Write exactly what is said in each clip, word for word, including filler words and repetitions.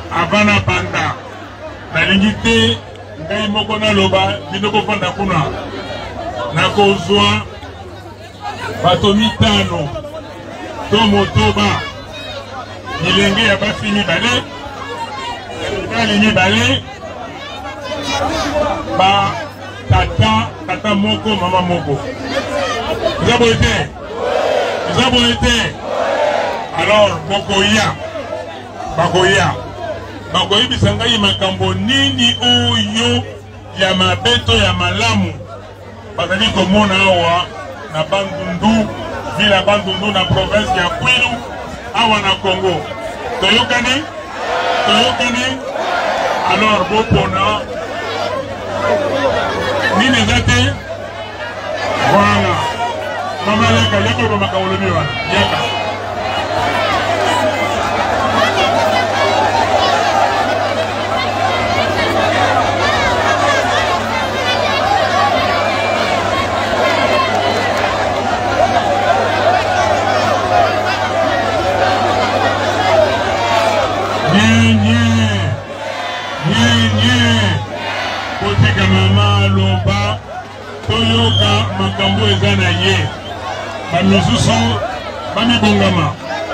Avana Banda. Nalingite, Ngai Mokona Loba, Binoko Fanda Kuna. Nakozwa, Batomi Tano, Tomo Toba, Nilenge Yabasi Mibale, Nali Mibale, Ba Tata, Tata Moko, Mama Moko. Vous avez été? Vous avez été? Alors, Bokoya, Bakoya, Bakoya Bisanga Makambo Nini Oyo, Yamabeto Yamalamu, Bazali Komona Awa, na Bandundu, Villa Bandundu, na province ya Kwilu, Awa na Congo. Toyokani? Toyokani? Alors, Bopona, Nini Zate? Voilà. Maman Yaka, Yaka Bamaka Olemiwa, Yaka. Bien, bien, bien, bien. Kotika mama loba, toyoka makambo ezana ye. Bamizusu, bami bongama.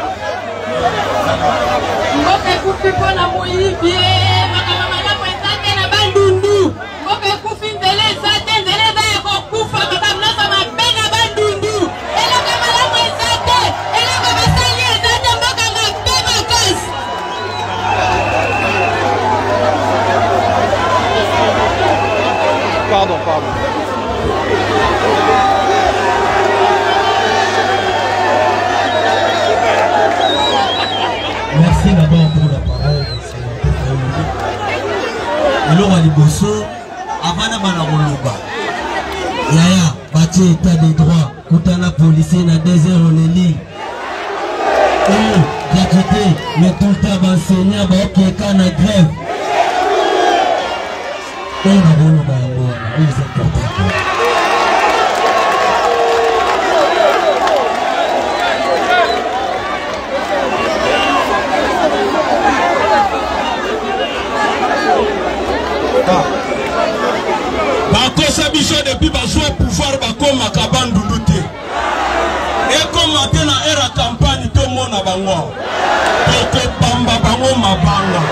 Mboke kufi pona moyibi, makamama na mwenzake na bandundu. Mboke kufi nzele zate, nzele za yako kufa, makamnasa mapena bandundu. Ela kama la mwenzake, ela kama sali ezate, mboka mapema kasi. Pardon, pardon. Merci d'abord pour la parole. Et l'on va liboso, avant de Manaroloba. Yaya, bâti état de droit, Koutana policier na deux heures on est ligne. Oh, gratuité, mais tout le temps enseignant, bah ok, quand on a grève. Oh, on a bon, on a bon, on est important. Bakosa biso depuis bazwa pouvoir bakoma kabandundu te. Et comme matin na era campagne to mona bango. Toko pamba bango mabanga.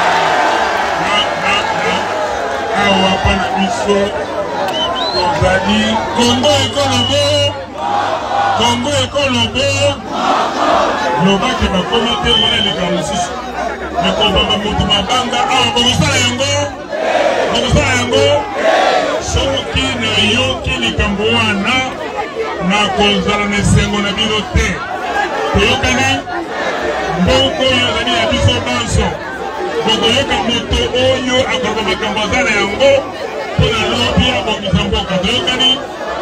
Awa pana biso kozali Congo ekolobo Congo ekolobo lobaki bakoma te wana likambo mosusu ekobamba motu mabanga awa bokosala yango bokosala yango soki nayoki likambo wana nakozala na esengo na bino te toyokani mboka oyo ezali ya biso banso bokoyoka moto oyo akoloba makambo aza na yango mpo na lobi abongisa mboka toyokani.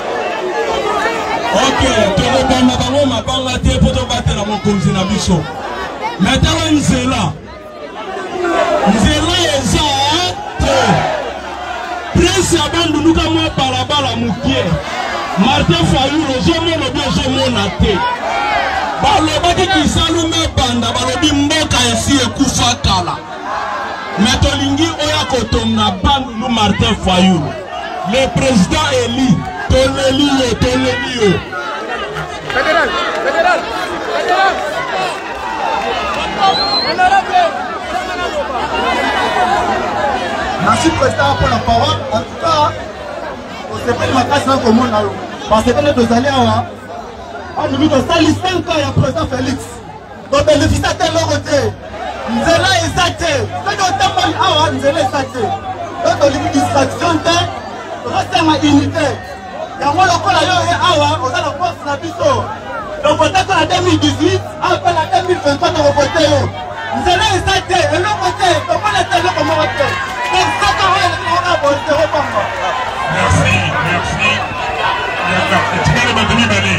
Ok, tokobamba bango mabanga te mpo tobatela mokonzi na biso. Metala nzela nzela eza te prince ya bandunduka mwa balabala mokie Martin Fayulu ozomona obi ozomona te balobaki kisalume banda balobi mboka esi ekufa kala mais tolingi oya kotonga bandundu Martin Fayulu le président Eli toleli yo toleli yo Fédéral, fédéral, fédéral. Merci président pour la parole. En tout cas, on s'est pris ma casse dans le monde. Parce que nous allons à nous nous cinq ans il y a président Félix. Donc bénéficie à tel côté. Nous allons exalter. Quand on t'appelle à nous allons exalter. Donc on limite distraction, on reste en unité. Il y a moi le col à Awa, on a le poste na biso. Donc peut-être en deux mille dix-huit, après la deux mille vingt-trois, on va voter. Nous allons exalter. Et l'autre côté, comment la télé, comment on va faire? Donc ça, on va voter. Merci, merci. Tu peux le maintenir, Balé.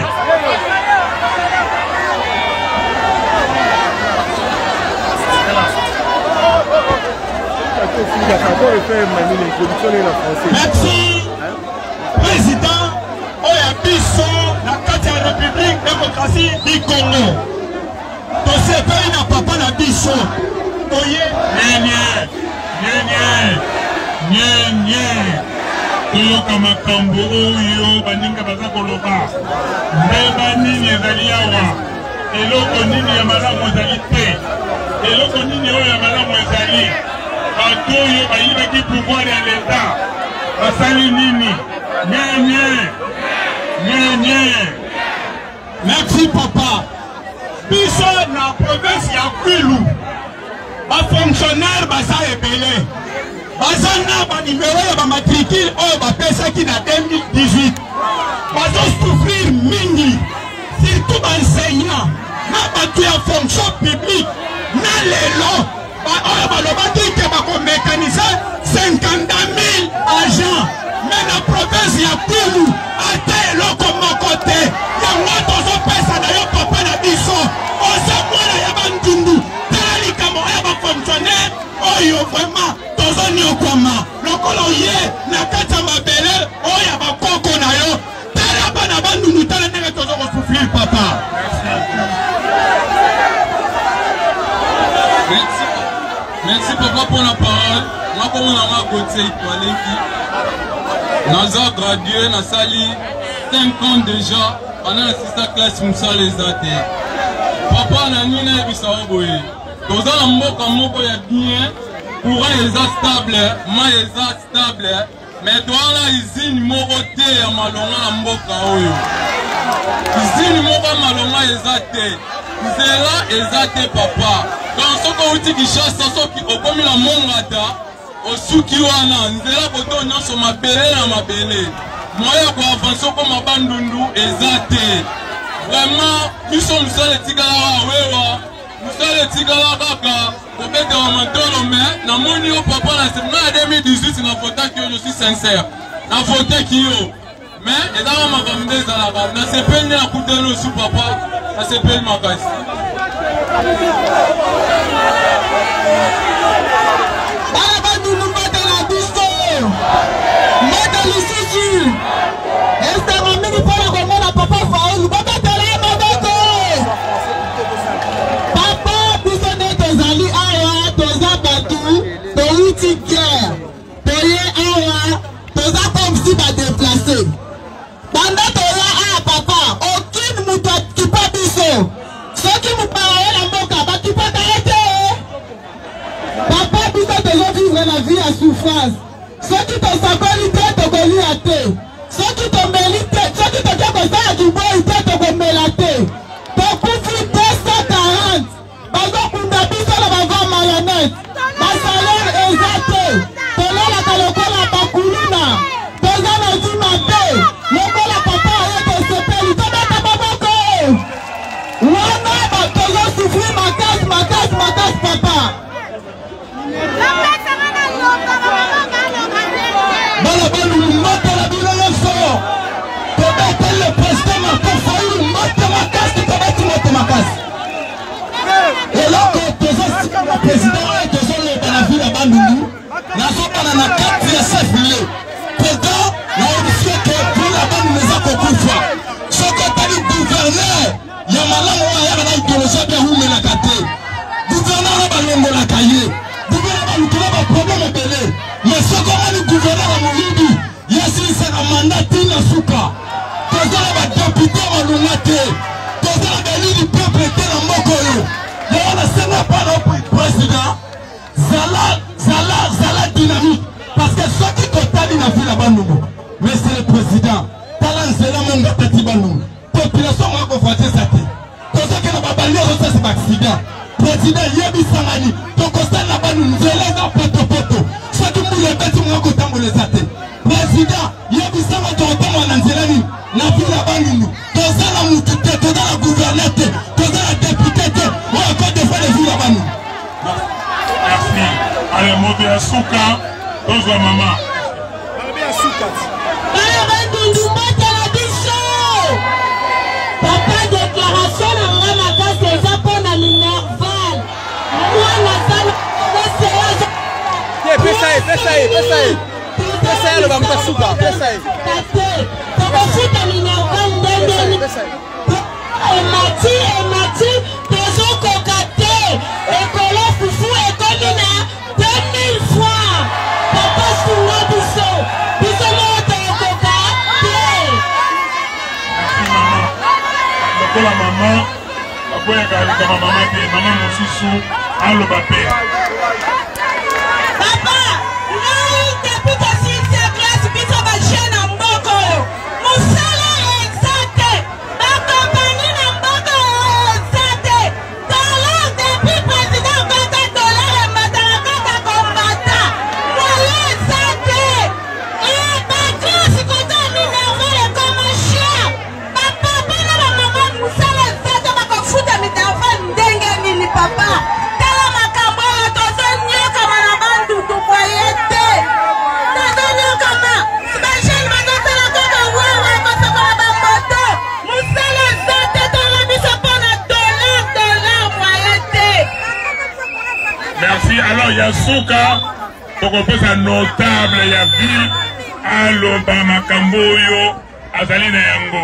Merci, président Oyabiso, la carte de la République démocratie du Congo. Tosepeli na papa na biso, toye. Nyenye, nyenye, nyenye. Toyoka makambo oyo baninga baza koloba. Mbeba nini ezali awa. Eloko nini ya malamu ezali te. Eloko nini oyo ya malamu ezali. Bato oyo bayibaki pouvoir ya l'État. Basali nini. Nyenye, nyenye. Merci papa. Biso na province ya Kwilu. Ba fonctionnaire baza ebele. Baza na ba numéro ya ba matricule oyo bapesaki na deux mille dix-huit. Bazo souffrir mingi. Surtout ba enseignant na bato ya fonction publique na lelo ba oyo balobaki ke bako mécaniser cinquante mille agents. Mais la province ya Kwilu ate eloko moko te. Yango tozopesa na yo papa na biso. Oza mwana ya bandundu. Tala likambo ya ba fonctionnaire oyo vraiment tozoni okwama. Lokolo ye na kati ya mabele oyo ya bakoko na yo. Tala bana bandundu tala ndenge tozoko souffrir papa. Merci. Merci papa pour la parole. Moi comme on a côté Itoaleki. Naza gradué na sali cinq ans déjà pendant la sixième classe Moussa les athées. Papa na nina ebisa oboye. Toza na mboka moko ya bien, courant eza stable, ma eza stable, mais toi la usine moko te ya malonga na mboka oyo. Usine moko malonga eza te. Nzela eza te papa. Donc soko uti kishasa soki okomi na mongata osuki wana nzela koto nyonso mabele na mabele moya ko avancer ko mabandundu ezate vraiment biso musale tikala wewa musale tikala kaka kobeta wa matolo mais na moni yo papa na semaine deux mille dix-huit na vote que je suis sincère na vote ki yo mais ezala makambo ezala ka na sepeli na kutelo su papa na sepeli makasi. Souffrance. Ceux qui t'ont sakoli te te goli à te. Ceux qui t'ont mélité, ceux qui t'ont dit que ça a du bon, ils t'ont mélité. Ton coût deux cent quarante. Bazo kundabi ça la bava marionnette. Ma salaire exact. Ton là la kalokola bakuluna. Ton là la dit ma paix. Loko la papa a été sepeli. Ton là ta babako. Wana ba tozo souffrir ma casse, ma casse, ma casse papa. Président et deux ans dans la ville à Bandundu, n'a pas dans la carte de chef lieu. Pourtant, la audition que pour la bande nous a coupé. Ce qu'on t'a dit gouverneur, il y a malin ou ailleurs dans l'idéologie de Houmé la Katé. Gouverneur n'a pas l'ongo la cahier. Gouverneur n'a pas le problème au Bélé. Mais ce qu'on a dit gouverneur à Moulindi, il y a si c'est un mandat Tina Souka. Deux ans va député à Lunate. Deux ans va l'élu du peuple était dans Mokoyo. Il y a un Sénat président. Zala, Zala, Zala dynamique. Parce que ceux qui totalent dans la ville à Bandungu, monsieur le président, Talan Zela Monga Tati Bandungu, population m'a conforté ça. Pour ceux qui n'ont pas banni, c'est un accident. Président Yebi Sangani, ton constat n'a pas nous Zela dans poto poto. Ceux qui m'ont levé, tu m'as content pour les athées. Président Yebi Sangani, ton temps en Anzelani, la ville à Bandungu, ton Zala Moutouté, ton Zala gouverneur, ton Zala député, ou encore des fois les villes à Bandungu. Merci. Allez, Mobi Asuka, dans la maman. Mobi Asuka. Papa, déclaration de Ramaka, c'est ça pour la minerval. Moi, la salle, c'est Pesa aí, pesa aí, pesa aí. Pesa aí, vamos para Asuka, pesa aí. Pesa aí. Emati, emati, tozo kokate, ekolo fufu, ekolo kama mama te mama mosusu aloba pe. Papa, ngai depuis que sixième classe biso ba jeune mboko musala exacte ba compagnie na mboko exacte dollar depuis président kaka dollar madaraka ka kombata moye exacte et ba classe kota minerval comme chien papa bana ba mama musala exacte ba kofuta minerval ndenge nini papa tala makambo tozonyoka mana bandu tukwayete tozonyoka ma bajene bazosala kaka wawa kosokola bamoto musala exacte tola biso mpona dollar dollar moyete. Merci. Alors Yasuka tokopesa notable ya ville aloba makambo oyo azali na yango.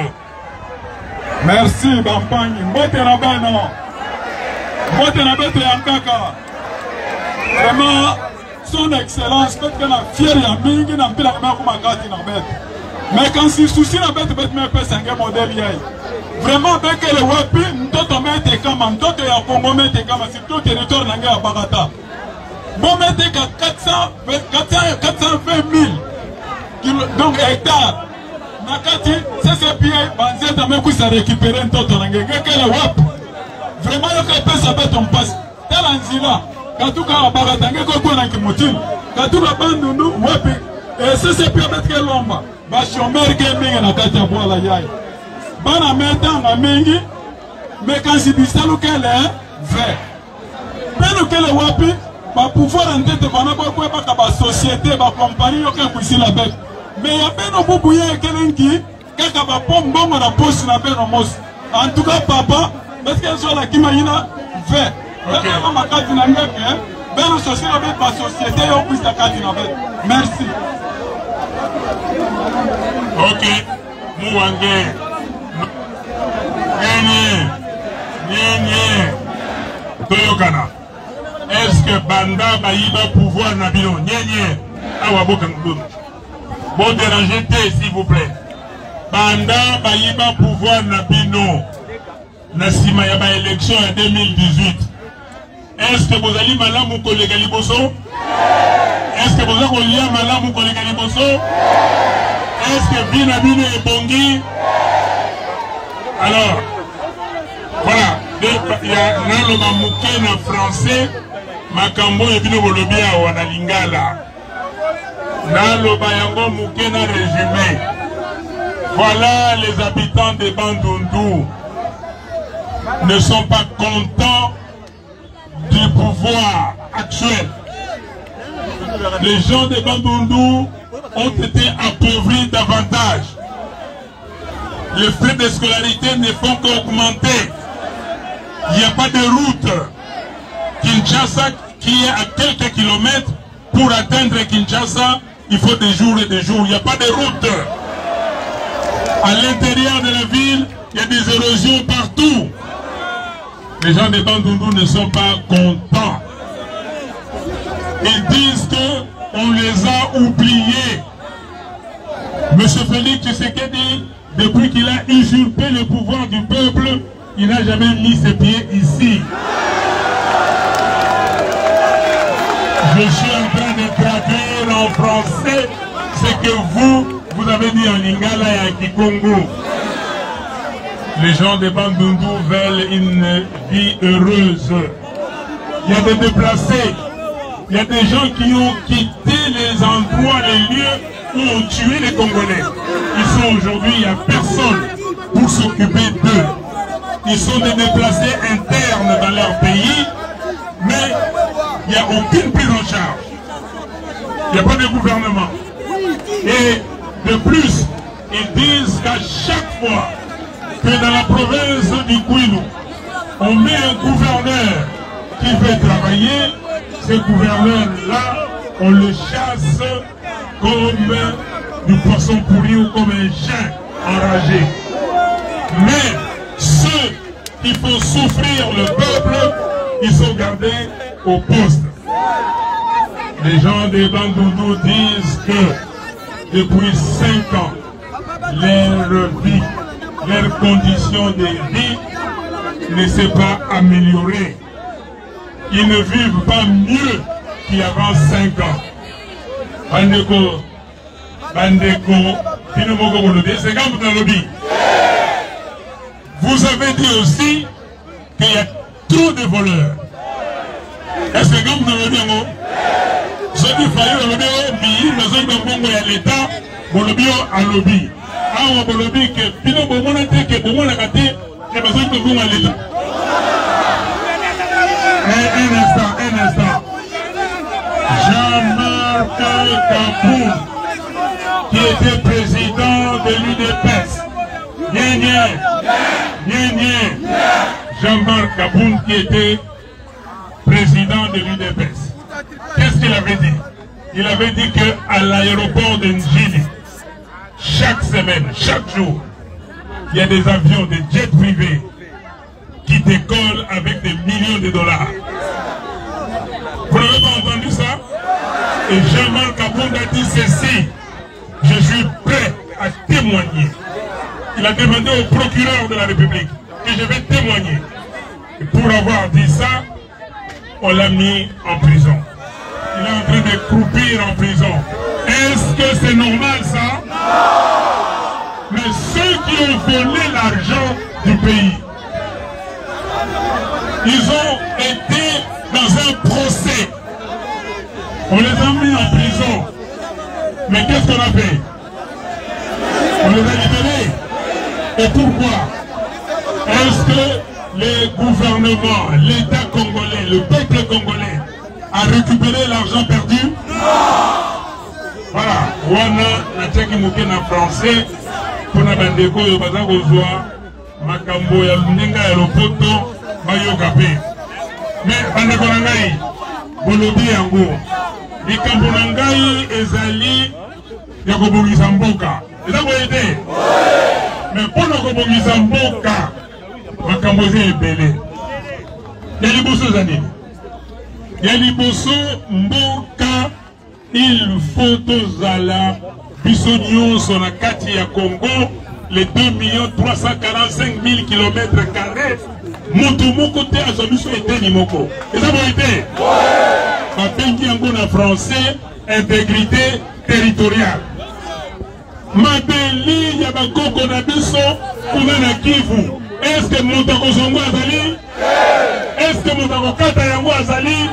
Merci Bampagni. Mbote na bano. Mbote na beto ya kaka. Vraiment, son excellence, peut-être que la fière ya mingi na mpila kama kuma kati na beto. Mais quand si souci na beto beto me pesa nge modèle yai. Vraiment beke le wapi mtoto mete kama mtoto ya Congo mete kama surtout territoire na nge ya Bagata. Bon mete ka quatre cent vingt mille donc hectares. Nakati sasa pia banzeta mekusa récupérer mtoto na nge kele wapi. Vraiment yoka pesa beto mpasi. Tala nzila katuka Bagata nge ko na kimutini. Katuka bandundu wapi et sasa pia betke lomba. Ba chômeur ke mingi na kati ya bwala yai. Bana metanga mingi mekansi bisalu kele ve. Peno kele wapi ba pouvoir en tête bana ba ko ba ba société ba compagnie yoka kwisi la bête. Mais ya beno bubu ye kelenki kaka ba pombo na poste na beno mos. En tout cas papa parce que sur la kimaina ve. OK. Ma carte na ngeke beno société avec ba société yo kwisi la carte na bête. Merci. OK. Mouangé. Nyenye. Nyenye. Toyokana. Est-ce que Banda Baïba pouvoir Nabino Nyenye Awaboka Ngboum. Bon déranger s'il vous plaît. Banda Baïba pouvoir Nabino Nasima Yaba élection en deux mille dix-huit. Est-ce que vous allez malamu collègue Liboso? Est-ce que vous allez lier malamu collègue Liboso? Est-ce que Bina Bino est Bongi? Alors, voilà, il y a Naloma Mouké na français, Makambo et Bino Bolobia ou na Lingala. Naloma Yango Mouké na résumé. Voilà les habitants de Bandundu ne sont pas contents du pouvoir actuel. Les gens de Bandundu ont été appauvris davantage. Les frais de scolarité ne font qu'augmenter. Il n'y a pas de route. Kinshasa, qui est à quelques kilomètres, pour atteindre Kinshasa, il faut des jours et des jours. Il n'y a pas de route. À l'intérieur de la ville, il y a des érosions partout. Les gens de Bandundu ne sont pas contents. Ils disent qu'on les a oubliés. Monsieur Félix Tshisekedi, depuis qu'il a usurpé le pouvoir du peuple, il n'a jamais mis ses pieds ici. Je suis en train de traduire en français ce que vous, vous avez dit en Lingala et en Kikongo. Les gens de Bandundu veulent une vie heureuse. Il y a des déplacés. Il y a des gens qui ont quitté les endroits, les lieux où on tuait les Congolais. Ils sont aujourd'hui, il n'y a personne pour s'occuper d'eux. Ils sont des déplacés internes dans leur pays, mais il n'y a aucune prise en charge. Il n'y a pas de gouvernement. Et de plus, ils disent qu'à chaque fois que dans la province du Kwilu, on met un gouverneur qui veut travailler, ce gouverneur-là, on le chasse comme du poisson pourri ou comme un chien enragé. Mais ceux qui font souffrir le peuple, ils sont gardés au poste. Les gens des Bandundu disent que depuis cinq ans, leur vie, leurs conditions de vie ne s'est pas amélioré. Ils ne vivent pas mieux qu'il y avait cinq ans. Bandeko, Bandeko, Pinomoko Bolobé, c'est quand vous avez. Vous avez dit aussi qu'il y a trop de voleurs. Est-ce que quand vous avez dit, ceux qui fallait le lobby, mais ceux qui ont dit à l'État, Bolobé à lobby. Ah, Bolobé, que Pinomoko Bolobé, que Bolobé a gâté, et besoin de vous à l'État. Un instant, un instant. Jean-Marc Kapoun, qui était président de l'U D P S. Nien, nien, nien, nien. Jean-Marc Kapoun, qui était président de l'U D P S. Qu'est-ce qu'il avait dit? Il avait dit qu'à l'aéroport de Njili, chaque semaine, chaque jour, il y a des avions, des jets privés qui décollent avec des millions de dollars. Vous n'avez pas entendu ça? Et Jean-Marc Kapoun a dit ceci: je suis prêt à témoigner. Il a demandé au procureur de la République que je vais témoigner. Et pour avoir dit ça, on l'a mis en prison. Il est en train de croupir en prison. Est-ce que c'est normal ça? Mais ceux qui ont volé l'argent du pays, ils ont été dans un procès. On les a mis en prison. Mais qu'est-ce qu'on a fait? On les a libérés. Et pourquoi? Est-ce que le gouvernement, l'État congolais, le peuple congolais a récupéré l'argent perdu? Voilà. Wana nataki moke na français pour na bandeko yo baza kozwa makambo ya luninga ya lopoto bayoka pe. Mais bandeko na ngai bolobi yango likambo na ngai ezali ya kobongisa mboka. Eza boye te? Mais mpona kobongisa mboka makambo eza ebele. Ya liboso eza nini? Ya liboso mboka il faut tozala biso nyonso na kati ya Congo les deux millions trois cent quarante-cinq mille kilomètres carrés. Moto moko te azwa biso eteni moko. Eza boye te? Babengi yango na français intégrité territoriale. Mabeli ya bakoko na biso kuna na Kivu. Est-ce que moto akozongo azali? Est-ce que moto akokata yango azali?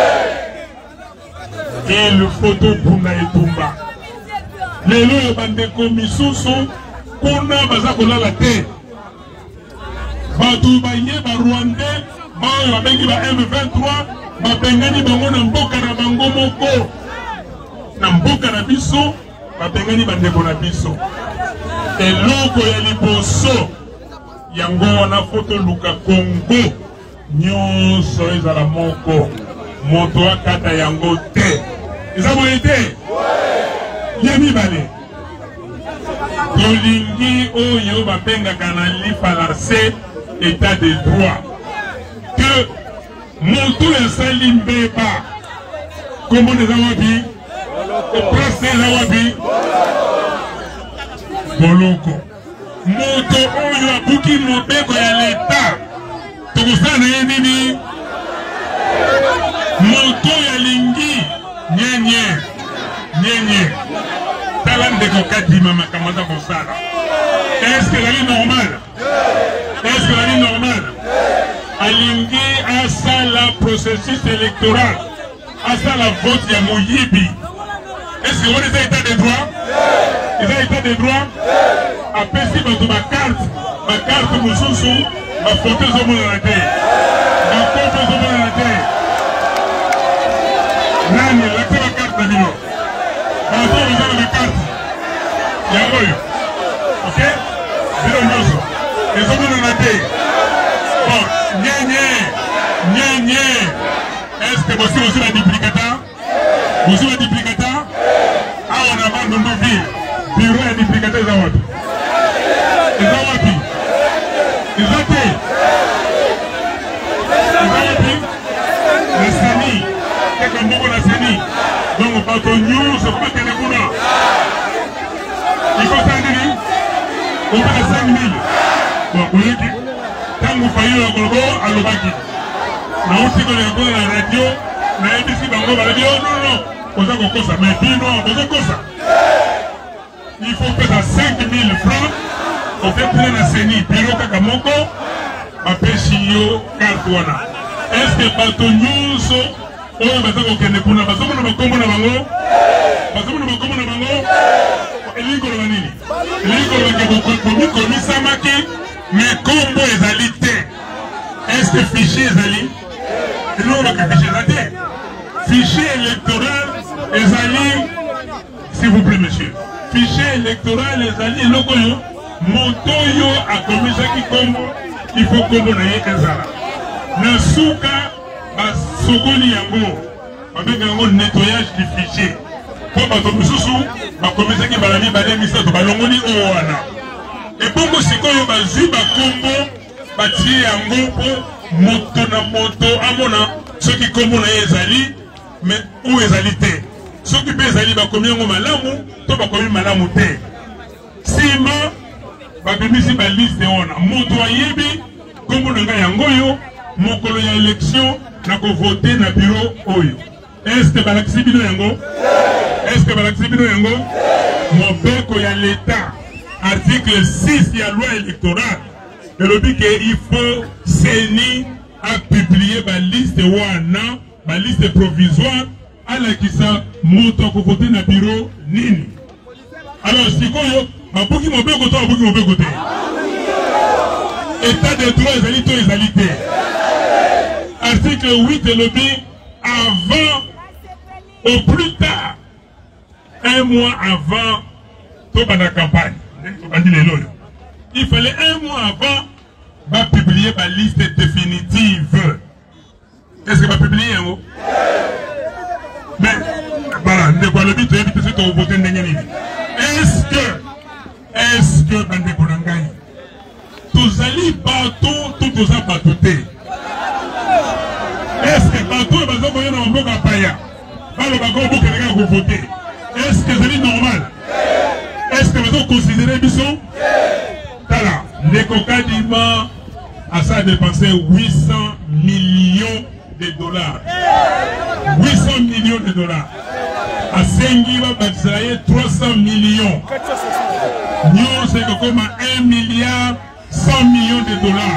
Il faut tobunda etumba. Lelo ya bandeko misusu kuna baza kolala te. Bato baye ba Rwandais baoyo babengi ba M vingt-trois babengani bango na mboka na bango moko. Na mboka na biso babengani bandeko na biso. Eloko ya liboso yango wana foto luka Congo nyonso ezala moko. Moto akata yango te. Eza boye te? Ya mibale. Tolingi oyo babengaka na lifalarse état de droit. Que moto esali mbeba kombo eza wapi? Presse eza wapi? Boloko. Moto oyo abuki mobeko ya l'État tokosala na ye nini? Moto ya lingi nyenye nyenye tala ndeko kadima makambo aza kosala. Est-ce que ezali normal? Est-ce que ezali normal? Alingi asala processus électoral, asala vote ya moyibi. Est-ce que wana eza état de droit? Eza état de droit? Apesi bato bakarte bakarte mosusu bafoto ezomonana te, bakopo ezomonana te. Nani lakisa bakarte na bino bato bazala bakarte yango oyo, ok? Bino nyonso ezomonana te. Bon, nyenye nyenye, est-ce que bosi bosi ba duplicata? Bosi ba duplicata? Awa na Bandundu ville bureau ya duplicata eza wapi? Eza wapi? Eza te? Eza wapi? Na seni kaka mboko na seni. Donc bato nyonso bakende kuna ikosala nini? Obeka cinq mille. Bon, boyeki tangu fayo ya kolobo alobaki na uti ko ya la radio na A B C bango ba radio non non oza ko kosa mais bino oza kosa il faut payer cinq mille francs au fait pour la seni bureau kaka moko apeshi yo carte wana est-ce que bato nyonso oyo baza kokende kuna bazomona bakombo na bango bazomona bakombo na bango elingi koloba nini elingi kolobake bokomisamaki mais kombo ezali te est-ce que fichier ezali elobaka fichier eza te fichier électoral ezali s'il vous plaît monsieur fichier électoral ezali eloko oyo moto oyo akomisaki kombo il faut kombo na ye ezala na suka basokoli yango babenga yango nettoyage du fichier po bato mosusu bakomisaki mbala mibale misato balongoli oyo wana ebongo sikoyo bazwi bakombo batie yango mpo moto na moto amona soki kombo na ye ezali me oyo ezali te soki mpe ezali bakomi yango malamu to bakomi malamu te nsima babimisi baliste wana moto ayebi kombo na ngai yango oyo mokolo ya élection na kovote na bureau oyo est-ce balakisi bino yango est-ce balakisi bino yango mobeko ya l'état article six ya loi électorale elobi ke il faut seni a publier baliste wana baliste provisoire alakisa moto akovote na bureau nini alors sikoyo babuki mobeko to babuki mobeko te état de droit ezali to ezali te article huit elobi avant au plus tard un mois avant to bana campagne il fallait un mois avant va publier ma liste définitive. Est-ce que va publier yango mais voilà ne quoi le but de éviter ce voter ndengeni est-ce que est-ce que bande konangai tozali bato tout toza bato te est-ce que bato bazo koyo na mboka paya balo bako boka nga ko voter est-ce que c'est normal est-ce que bazo considérer biso tala ndeko kadima a ça dépensé huit cents millions de dollars huit cents millions de dollars à Sengiba Batsraye trois cents millions nous c'est comme un milliard cent millions de dollars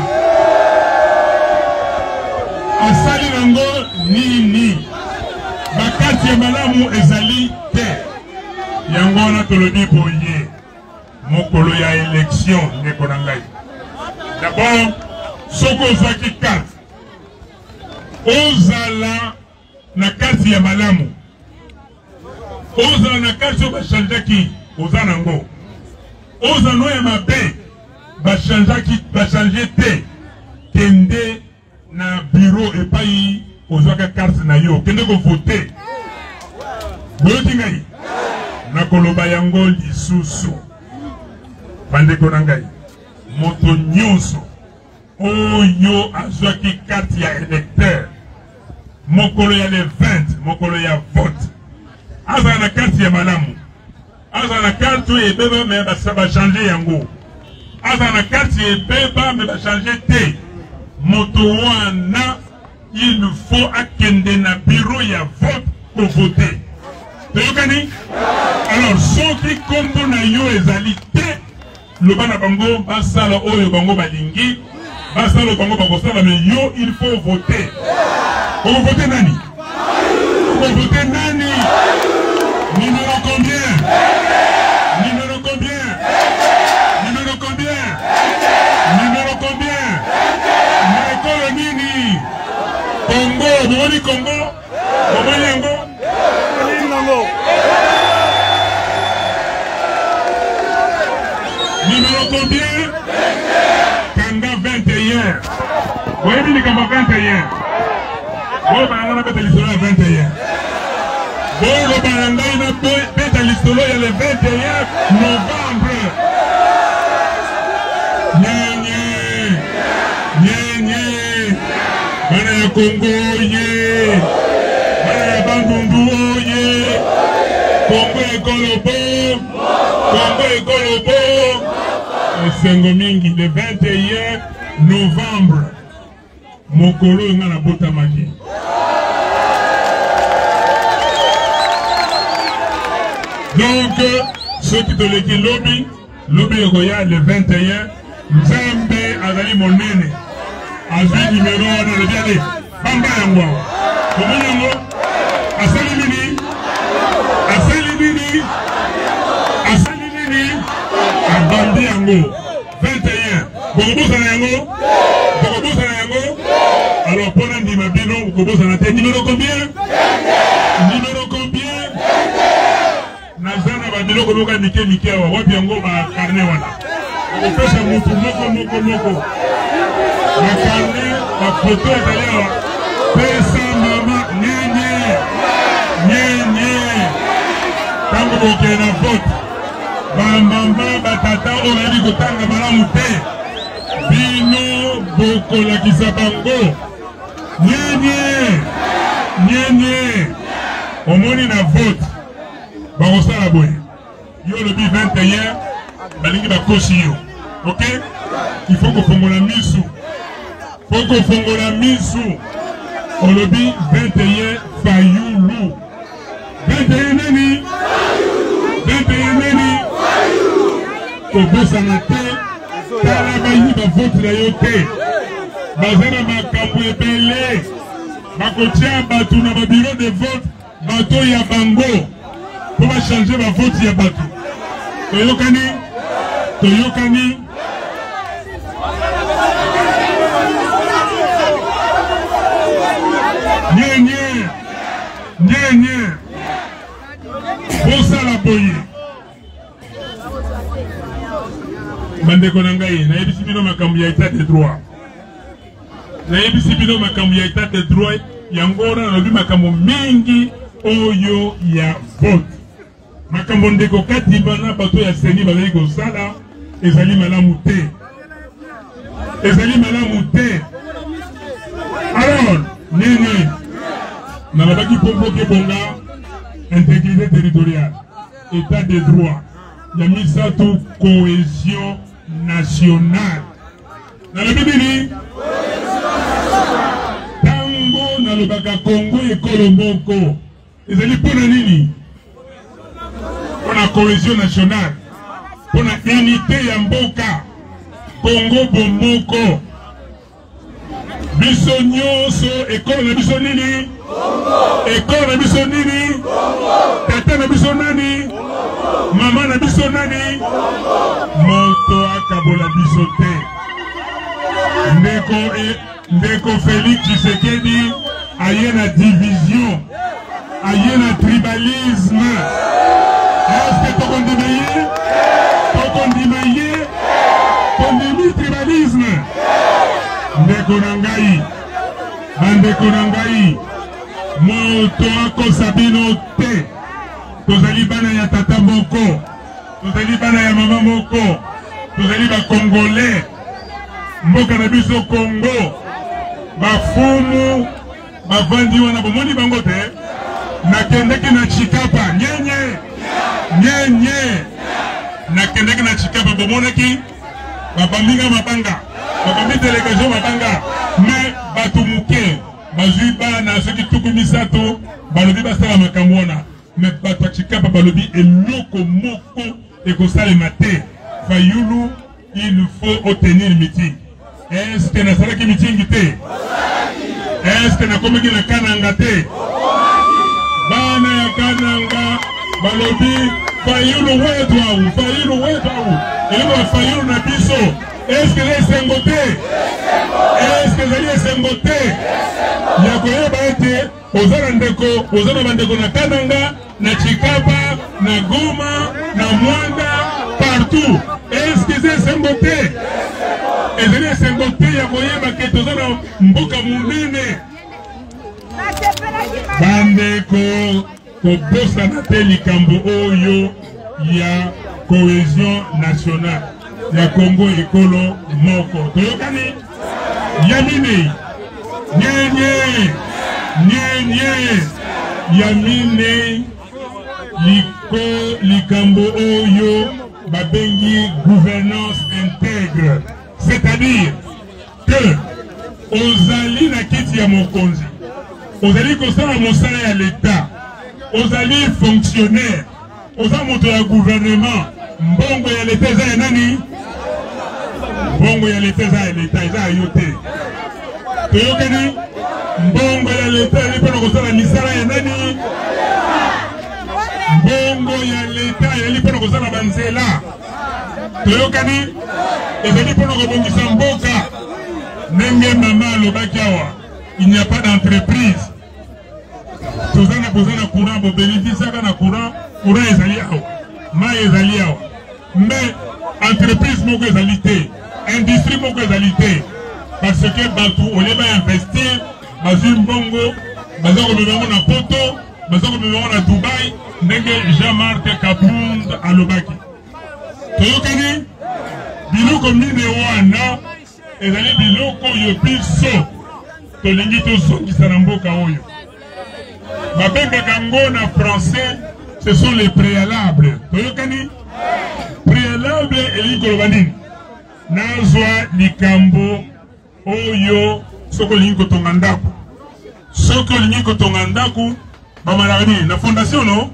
à Salirango Nini bakati ya malamu ezali te yango na tolobi boye mokolo ya élection ndeko na ngai d'abord soko zaki carte ozala na kati ya malamu ozala na kati oyo bachangeaki oza nango ozala no ya mabe bachangeaki bachange te kende na bureau epai ozwaka carte na yo kende kovote boyoti ngai nakoloba yango lisusu bandeko na ngai moto nyonso oyo azwaki carte ya électeur mokolo ya le vingt mokolo ya vote azala na carte ya malamu azala na carte oyo ebeba me bachange yango azala na carte ebeba me bachange te moto wana il faut akende na bureau ya vote pour voter toyokani alors soki kombo na yo ezali te loba na bango basala oyo bango balingi basala bango bakosala mais yo il faut voter pour voter nani pour voter nani numéro combien numéro combien numéro combien numéro combien na ekolo nini Congo bomoni Congo bomoni yango numéro combien Kanga vingt et un voyez bien Kanga vingt et un bon bah on a fait l'histoire à vingt et un bon le balanda il a fait l'histoire il y a le vingt et un novembre nye nye nye nye bana ya Congo ye bana ya Bandundu ye Congo ekolobo Congo ekolobo esengo mingi le vingt et un novembre mokolo nga na botamaki donc ceux qui toleki lobi lobi ekoya le vingt et un nzambe azali monene azwi numéro wana lobi ale bamba yango awa komoni yango asali nini asali nini asali nini abandi yango vingt et un bokobosana yango bokobosana yango alors mpona ndima bino bokobosana te numéro combien numéro combien naza na babiloko moka mike mike awa wapi yango bakarne wana okopesa motu moko moko moko bakarne bafoto ezali awa pesa mama nyenye nyenye ntango bokee na vote bamama batata oyo bayebi kotanga malamu te bino bokolakisa bango nyenye nyenye omoni na vote bakosala boye yo lobi vingt et un balingi bakosi yo ok il faut kofongola misu faut kofongola misu olobi vingt et un fayulu vingt et un nani vingt et un nani kobosana te tala bayi bavote na yo te baza na makambo ebele bakotia bato na babiro de vote bato ya bango po bachange bavote ya bato toyokani toyokani nyenye nyenye bosala boye bandeko na ngai nayebisi bino makambo ya état de droit nayebisi bino makambo ya état de droit yango wana nalobi makambo mingi oyo ya vote makambo ndeko katimba na bato ya seni bazali kosala ezali malamu te ezali malamu te alors nini nalobaki pomboke bonga intégrité territoriale état de droit ya misato cohésion nationale nalobi nini tango nalobaka Congo ekolo moko ezali mpona nini mpona cohésion nationale mpona unité ya mboka Congo bomoko biso nyonso ekolo na biso nini ekolo na biso nini tata na biso nani mama na biso nani moto akabola biso te ndeko e ndeko Félix Tshisekedi aye na division aye na tribalisme est-ce que tokondima ye tokondima ye tondimi tribalisme ndeko na ngai bandeko na ngai moto akosa bino te tozali bana ya tata moko tozali bana ya mama moko tozali bakongolais mboka na biso Congo bafumu bavandi wana bomoni bango te nakendeki na Chikapa nyenye nyenye nakendeki na Chikapa bomonaki babambinga mabanga babambi délégation mabanga mais bato muke bazwi bana soki tuku misato balobi basala makambo wana mais bato ya Chikapa balobi eloko moko ekosalema te fayulu il faut obtenir meeting. Est-ce que nasalaki meeting te est-ce que nakomeki na kananga te bana ya kananga balobi fayulu wetu au fayulu wetu au eloko fayulu na biso est-ce que esengo te est-ce que ezali esengo te ya koyeba ete oza na ndeko oza na bandeko na kananga na Chikapa na Goma na Mwanda partout est-ce que eza esengo te ezali esengo te ya koyeba ke toza na mboka monene bandeko kobosana te likambo oyo ya cohésion nationale ya Congo ekolo moko toyokani ya nini nyenye nyenye ya mine liko likambo oyo babengi gouvernance interne c'est-à-dire que ozali na kiti ya mokonzi ozali kosala mosala ya l'État ozali fonctionnaire oza moto ya gouvernement mbongo ya l'État eza ya nani mbongo ya l'État eza ya l'État eza ya yo te toyokani mbongo ya l'État ezali mpona kosala misala ya nani mbongo ya l'État ezali mpona kosala banzela toyokani ezali mpona kobongisa mboka ndenge mama alobaki awa il n'y a pas d'entreprise toza na besoin na courant bobénéficiaka na courant courant ezali awa mai ezali awa mais entreprise moko ezali te industrie moko ezali te parce que bato olie bainvestir bazwi mbongo baza komema yango na poto baza komema yango na Dubai ndenge Jean-Marc Kabund alobaki toyokani biloko mine wana ezali biloko oyo biso tolingi tozongisa na mboka oyo babengaka yango na français ce sont les préalables toyokani préalable elingi koloba nini nazwa likambo oyo soki olingi kotonga ndako soki olingi kotonga ndako bamalaka nini na fondation no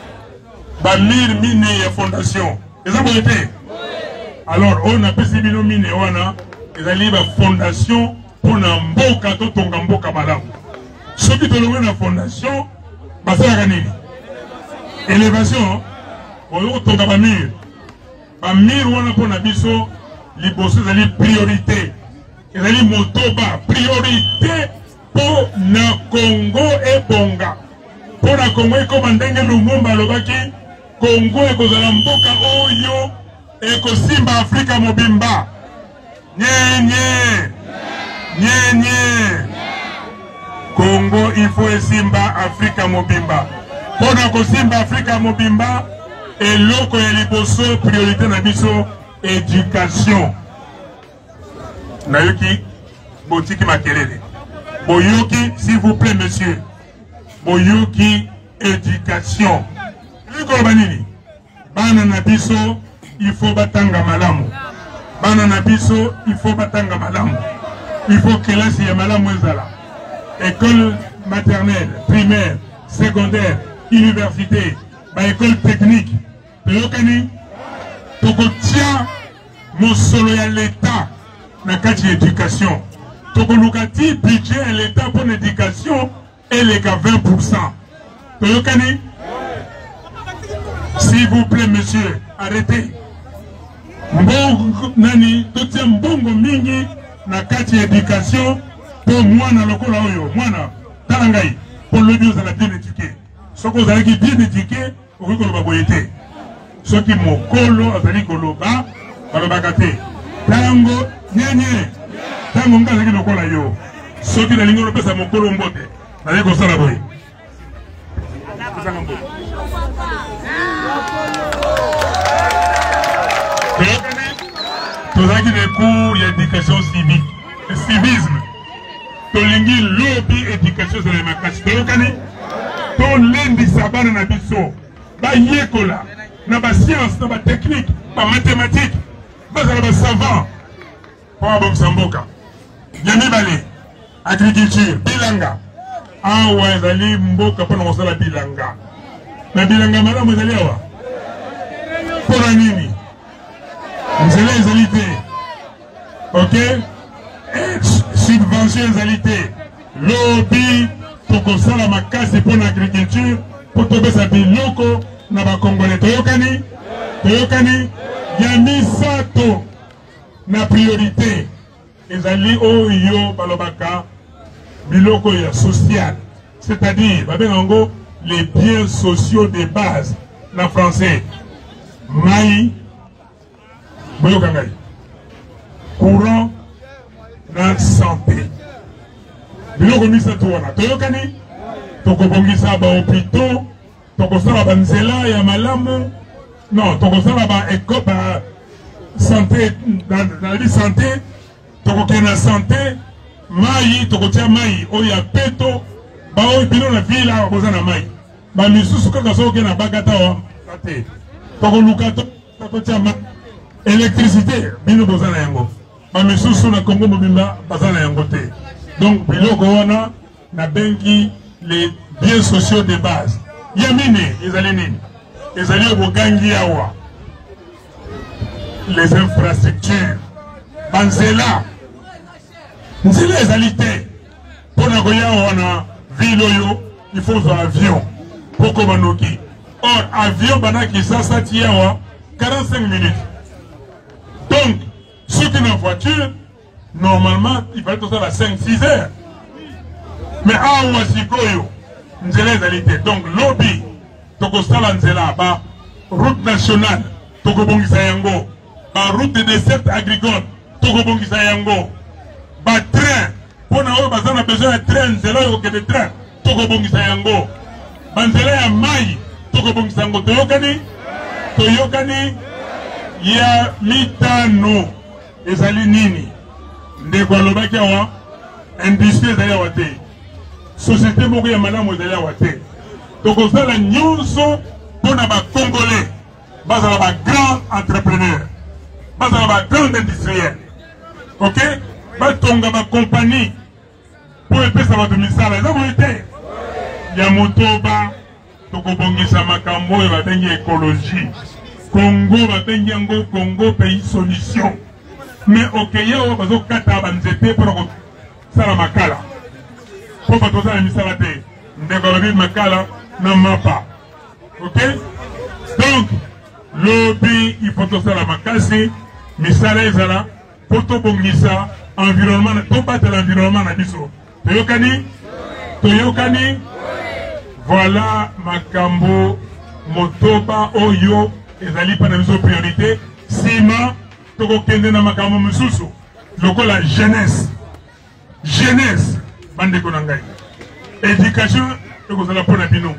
bamire mine ya fondation eza boye te alors oyo napesi bino mine wana ezali bafondation mpona mboka totonga mboka malamu soki tolongi na fondation basalaka nini élévation oyo kotonga bamire bamire wana mpona biso liboso ezali priorité ezali motoba priorité mpo na Congo ebonga mpo na Congo ekoma ndenge Lumumba alobaki Congo ekozala mboka oyo ekosimba Afrika mobimba nyenye nyenye Congo ifo esimba Afrika mobimba mpo na kosimba Afrika mobimba eloko ya liboso priorité na biso éducation nayoki botiki makelele boyoki s'il vous plaît monsieur boyoki éducation likoloba nini bana na biso il faut batanga malamu bana na biso il faut batanga malamu il faut kelasi ya malamu ezala école maternelle primaire secondaire université ba école technique toyokani tokotia mosolo ya l'État na kati éducation tokoluka ti budget ya l'État pour l'éducation eleka vingt pour cent toyokani s'il vous plaît monsieur arrêtez mbongo nani totia mbongo mingi na kati ya éducation po mwana lokola oyo mwana tala ngai po lobi ozala bien éduqué soki ozalaki bien éduqué okoki koloba boye te soki mokolo azali koloba balobaka te tango nyenye tango nga azalaki lokola yo soki nalingi olopesa mokolo mbote nazali kosala boye tozalaki des cours ya éducation civique civisme tolingi lobi éducation ezala makasi toyokani tolendisa bana na biso bayekola na bascience na batechnique bamathématique bazala basavant mpo babongisa mboka ya mibale agriculture bilanga awa ezali mboka mpona kosala bilanga na bilanga malamu ezali awa mpona nini nzela ezali te ok subvention ezali te lobi tokosala makasi mpona agriculture mpo topesa biloko na bakongole toyokani toyokani ya misato na priorité ezali oyo balobaka biloko ya social c'est-à-dire babenga yango les biens sociaux de base na français mai boyoka ngai courant na santé biloko misato wana toyokani tokobongisa bahôpitaux tokosala banzela ya malamu non tokosala baeko ba santé nalobi santé tokokende na santé mai tokotia mai oyo ya peto baoyo bino na ville awa boza na mai bamisusu kaka soki okende na bagata wa te tokoluka totia mai électricité bino boza na yango bamisusu na Congo mobimba baza na yango te. Donc biloko wana na bengi les biens sociaux de base. Yamine ezali nini? Ezali bogangi awa. Les infrastructures. Banzela. Nzela ezali te. Pona koya wana ville oyo il faut un avion pour komanoki. Or avion banaki sasa tiawa quarante-cinq minutes. Donc ceux qui ont une voiture normalement il fallait tout ça à cinq six heures. Mais awa sikoyo nzela ezali te. Donc lobby toko sala nzela ba route nationale toko bongisa yango. Ba route de dessert agricole toko bongisa yango. Ba train pour na oyo bazana besoin de train nzela oyo ke de train toko bongisa yango. Ba nzela ya mai toko bongisa yango. Toyokani toyokani ya mitano ezali nini ndeko alobaki awa industrie ezali awa te, société moko ya malamu ezali awa te. Tokozala nyonso mpona bacongolais bazala ba grand entrepreneur, bazala ba grand industriel, ok, batonga bacompagnie mpo epesa bato misala. Eza boye te ya motoba tokobongisa makambo oyo babengi écologie. Congo babengi yango Congo pays solution. Mais okeya oyo bazokata banzete mpona kosala makala mpo bato ozala misala te, ndeko alobi makala na mapa, ok. Donc lobi il faut tosala makasi misala ezala mpo tobongisa environnement, tobatela environnement na biso. Toyokani toyokani voilà makambo motoba oyo ezali pa na biso priorité. Sima tokokende na makambo mosusu lokola jeunesse. Jeunesse bandeko na ngai, éducation ekozala mpona bino.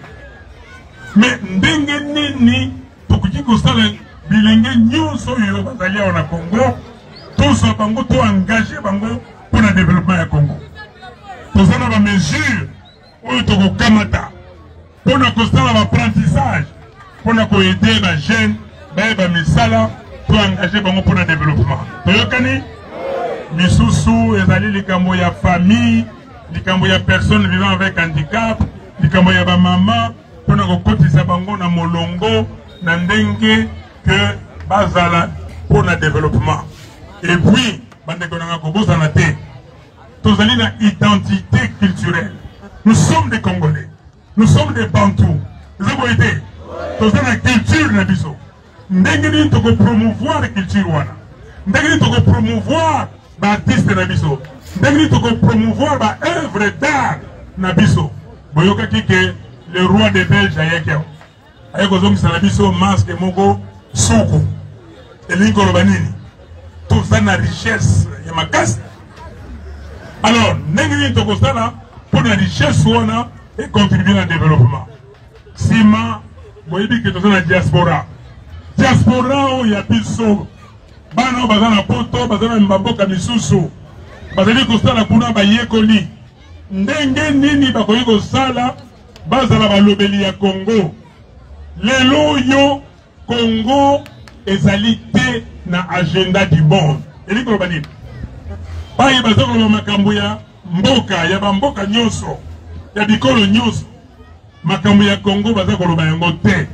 Mais ndenge nini tokoki kosala bilenge nyonso oyo bazali awa na Congo, tozwa bango to engage bango mpona développement ya Congo. Toza na bamesure oyo tokokamata mpona kosala baapprentissage mpona koede bajeune bayeba misala to engage bango mpona développement. Toyokani misusu ezali likambo ya famille, likambo ya personne vivant avec handicap, likambo ya bamama mpona kokotisa bango na molongo na ndenge que bazala mpona développement. Et puis bandeko nanga kobosana te, tozali na identité culturelle. Nous sommes des Congolais, nous sommes des Bantous. Eza boye te tozali na culture na biso. Ndenge nini tokopromouvoir culture wana, ndenge nini tokopromouvoir baartiste na biso, ndenge nini tokopromouvoir baœuvre d'art na biso. Boyokaki ke le roi de Belge ayaki awa aye kozongisa na biso masque moko suku elingi koloba nini toza na richesse ya makasi. Alors ndenge nini tokosala mpona richesse wana econtribue na développement. Sima boyebi ke toza na diaspora. Diaspora oyo ya biso bana oyo baza na poto baza na mbaboka misusu bazali kosala kuna bayekoli ndenge nini bakoki kosala bazala balobeli ya Congo. Lelo oyo Congo ezali te na agenda du monde. Elingi koloba nini? Baye baza koloba makambo ya mboka ya bamboka nyonso ya bikolo nyonso, makambo ya Congo baza koloba yango te.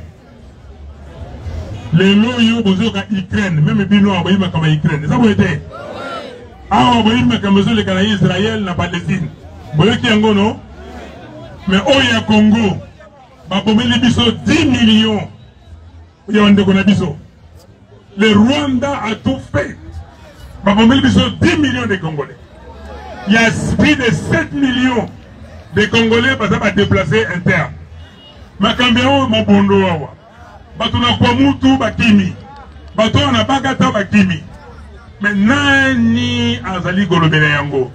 Lelo oyo bozoka Ukraine, meme bino aboyi makambo ya Ukraine. Eza boye te awa aboyi makambo ezoleka na Israël na Palestine, boyoki yango no? Mais oyo ya Congo babomeli biso dix millions ya bandeko na biso. Le Rwanda a tout fait. Babomeli biso dix millions de Congolais. Il y a plus de sept millions de Congolais qui sont déplacés internes. Makambia mabondo awa. Bato na kwa mutu bakimi. Bato na bagata bakimi. Mais nani azali golobele yango?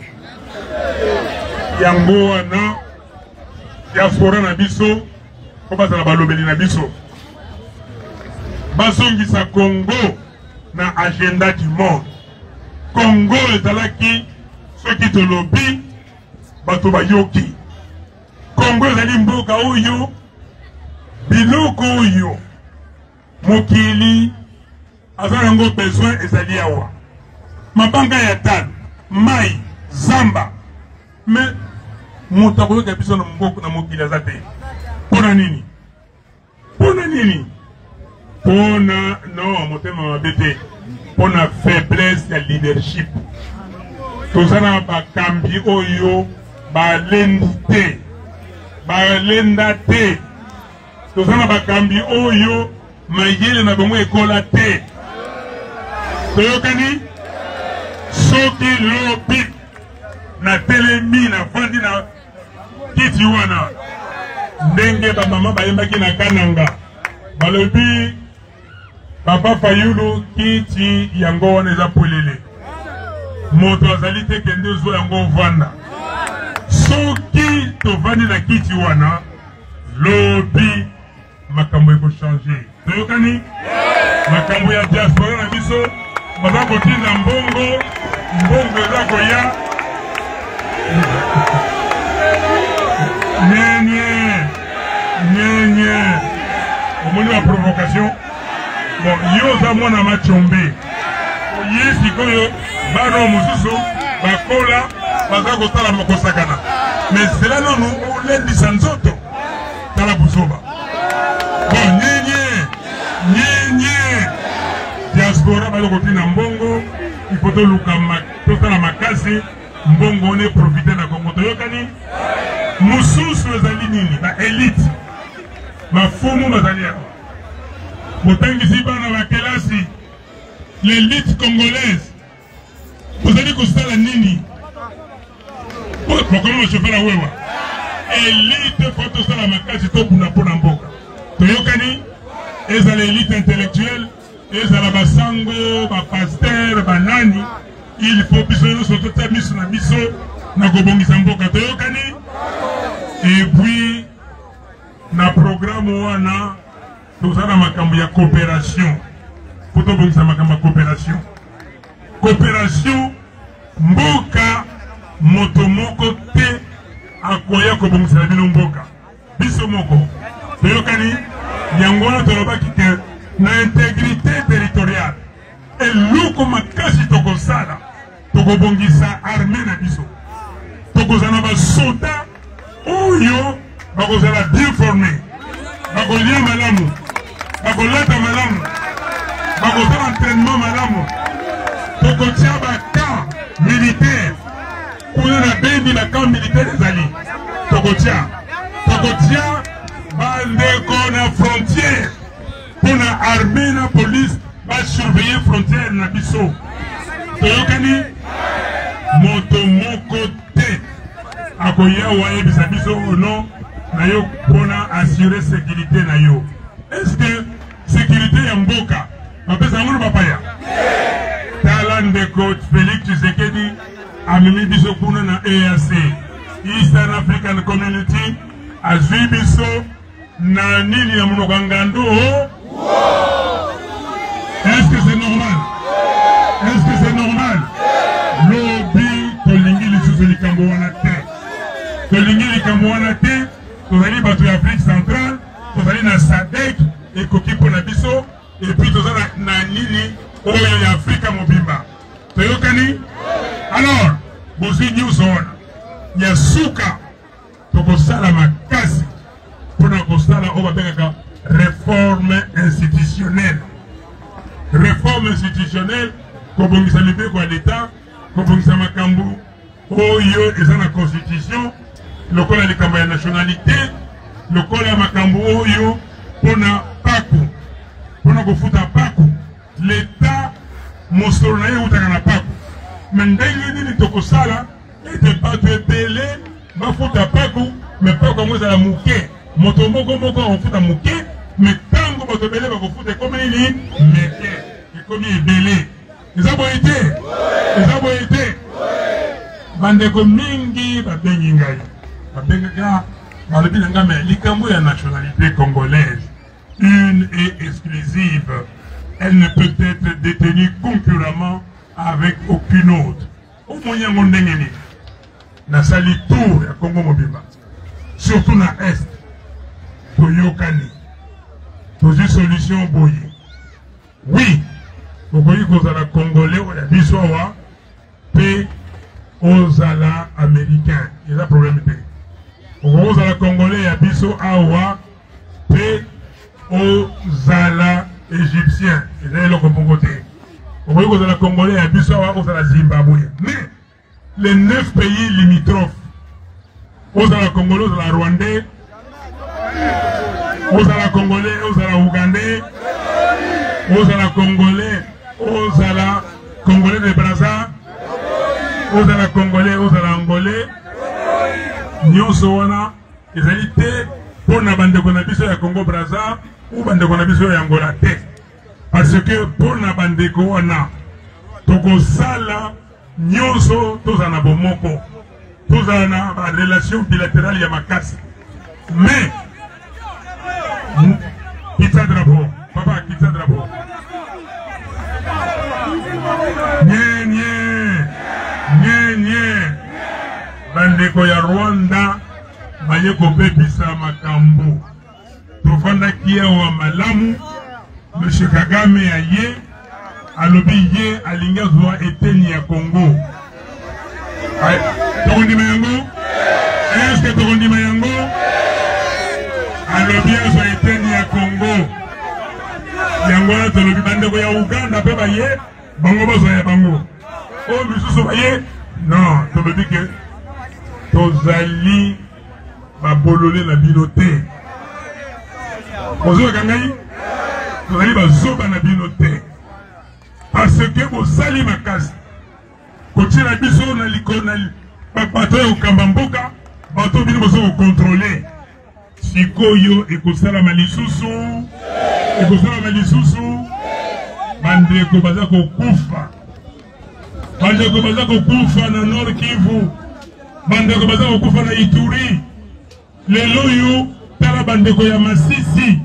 Yango wana diaspora na biso ko bazala balobeli na biso. Bazongisa Congo na agenda du monde. Congo ezalaki soki tolobi bato bayoki. Congo ezali mboka oyo biloko oyo mokili aza nango besoin ezali awa. mabanga ya talo mai zamba mais moto akoyoka biso na mboka na mokili aza te mpona nini mpona nini mpona non motema mabe te mpona faiblesse ya leadership toza na bakambi oyo balendi te balenda te toza na bakambi oyo mayele na bango ekola te toyokani soki lobi na telemi na fandi na kiti wana ndenge bamama bayembaki na kananga balobi papa Fayulu kiti yango wana eza polele moto azali te kende ozwa yango ovanda soki tovandi na kiti wana lobi makambo ekochange toyokani makambo ya diaspora na biso baza kotinda mbongo mbongo eza koya nyenye nyenye omoni ba provocation bon yo oza mwana machombe ye sikoyo bana mosusu bakola baza kotala mokosakana mais cela nonu olendisa nzoto tala buzoba bon nyenye nyenye diaspora baza kotina mbongo ifo toluka totala makasi mbongo one profite na Kongo toyokani mosusu ezali nini ba elite bafumu bazali awa botangisi bana bakelasi l'élite congolaise bozali kosala nini bakoma bashofera wewa elite fo tosala makasi tobunda mpona mboka toyokani ezala elite intellectuelle ezala basango bapaster banani il faut biso nyonso totia miso na biso na kobongisa mboka toyokani et puis na programme wana tozala makambo ya coopération po tobongisa makambo ya coopération coopération mboka moto moko te akoya kobongisela bino mboka biso moko toyokani yango wana tolobaki ke na intégrité territoriale eloko makasi tokosala tokobongisa armée na biso tokozala basoda oyo bakozala bien formé bakolia malamu bakolata malamu bakozala entraînement malamu tokotia bakamp militaire kuna na bendi bakamp militaire ezali tokotia tokotia bandeko na frontière mpona armée na police basurveiller frontière na biso toyokani moto moko te akoya wayebisa biso ono na yo mpona assurer sécurité na yo est-ce que sécurité ya mboka bapesa yango na bapaya tala ndeko Félix Tshisekedi amemi biso kuna na E A C Eastern African Community azwi biso na nini ya monoko ya ngando est-ce que c'est normal est-ce que c'est normal lobi tolingi lisusu likambo wana te tolingi likambo wana te tozali bato ya Afrique centrale tozali na SADC ekoki mpona biso epuis tozala na nini oyo ya Afrika mobimba toyokani alors bozwi nyonso wana ya suka tokosala makasi mpona kosala oyo babengaka réforme institutionnelle réforme institutionnelle kobongisa mibeko ya l'État kobongisa makambo oyo eza na constitution lokola likambo ya nationalité lokola ya makambo oyo mpona paku mpona kofuta paku l'État mosolo na ye eutaka na paku me ndenge nini tokosala ete bato ebele bafuta paku me paku yango ezala moke moto moko moko akofuta moke me ntango bato ebele bakofuta ekomi nini meke ekomi ebele eza boye te eza boye te bandeko mingi babengi ngai babengaka balobi na ngai me likambo ya nationalité congolaise une et exclusive elle ne peut être détenue concurremment avec aucune autre au moyen ngo ndenge nini nasali tour ya Congo mobimba surtout na est toyokani tozwi solution boye oui okoki kozala congolais oya biso awa ozala américain. Il y a problème. Ozala congolais ya biso awa pe ozala égyptien. Il y a le compoté. Ozala congolais ya biso awa ozala Zimbabwe. Mais les neuf pays limitrophes, ozala congolais, ozala rwandais, ozala congolais, ozala ougandais, ozala congolais, ozala congolais de Brazza, ozala congolais, ozala angolais, nyonso wana ezali te mpona bandeko na biso ya Congo Brazza ou bandeko na biso ya Angola te, parce que mpona bandeko wana tokosala nyonso tozala na bomoko, tozala na ba relation bilatérale ya makasi. Mais kita drapeau, papa kita drapeau. Nye nye nye nye bandeko ya Rwanda baye kopepisa makambo tofandaki awa malamu. Monsieur Kagame aye alobi ye alingi azwa eteni ya Congo. Tokondima yango? Est-ce que tokondima yango? Alobi azwa eteni ya Congo. Yango na tolobi bandeko ya Uganda pe baye bango bazwa ya bango. O misusu baye? Non, tolobi ke tozali babolole na bino te. Ozo kangai? Tozali bazoba na bino te. Parce que vous sali makasi. Kotina biso na likona bato ya okamba mboka, bato bino bozo contrôler. Sikoyo ekosala malisusu, ekosala malisusu. Bandeko baza kokufa. Bandeko baza kokufa na Nord Kivu. Bandeko baza kokufa na Ituri. Lelo yo tala bandeko ya Masisi.